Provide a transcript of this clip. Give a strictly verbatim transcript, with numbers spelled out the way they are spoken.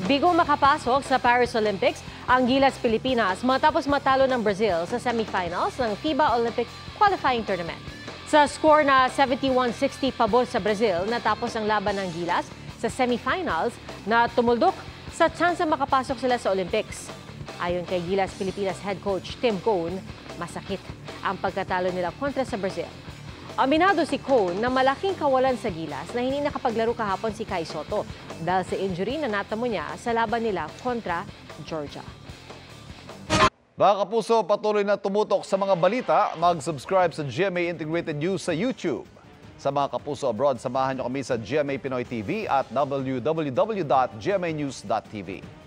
Bigo makapasok sa Paris Olympics ang Gilas Pilipinas matapos matalo ng Brazil sa semifinals ng FIBA Olympic Qualifying Tournament. Sa score na seventy-one sixty pabor sa Brazil, natapos ang laban ng Gilas sa semifinals na tumuldok sa tsansa makapasok sila sa Olympics. Ayon kay Gilas Pilipinas head coach Tim Cone, masakit ang pagkatalo nila kontra sa Brazil. Aminado si Cone na malaking kawalan sa Gilas na hindi nakapaglaro kahapon si Kai Soto dahil sa injury na natamo niya sa laban nila kontra Georgia. Mga kapuso, patuloy na tumutok sa mga balita. Mag-subscribe sa G M A Integrated News sa YouTube. Sa mga kapuso abroad, samahan niyo kami sa G M A Pinoy T V at w w w dot g m a news dot t v.